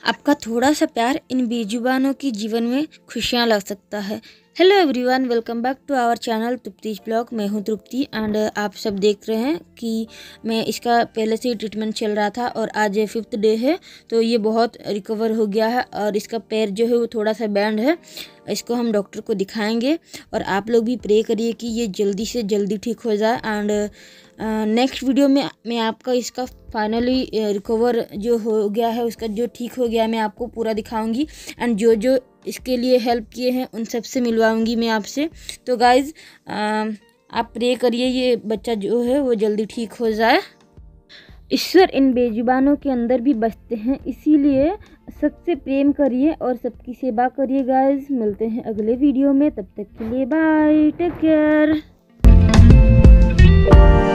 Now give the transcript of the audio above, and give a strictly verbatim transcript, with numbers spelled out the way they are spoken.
आपका थोड़ा सा प्यार इन बेजुबानों की जीवन में खुशियाँ ला सकता है। Hello everyone, welcome back to our channel Tripti's blog. मैं हूं तृप्ति एंड आप सब देख रहे हैं कि मैं इसका पहले से ही ट्रीटमेंट चल रहा था और आज फिफ्थ डे है, तो ये बहुत रिकवर हो गया है और इसका पैर जो है वो थोड़ा सा बैंड है। इसको हम डॉक्टर को दिखाएंगे और आप लोग भी प्रे करिए कि ये जल्दी से जल्दी ठीक हो जाए। एंड नेक्स्ट वीडियो में मैं आपका इसका फाइनली रिकवर जो हो गया है, उसका जो ठीक हो गया है, मैं आपको पूरा दिखाऊंगी एंड जो जो इसके लिए हेल्प किए हैं उन सब से मिलवाऊंगी मैं आपसे। तो गाइज़ आप प्रे करिए ये बच्चा जो है वो जल्दी ठीक हो जाए। ईश्वर इन बेजुबानों के अंदर भी बसते हैं, इसीलिए सबसे प्रेम करिए और सबकी सेवा करिए। गाइज मिलते हैं अगले वीडियो में, तब तक के लिए बाय, टेक केयर।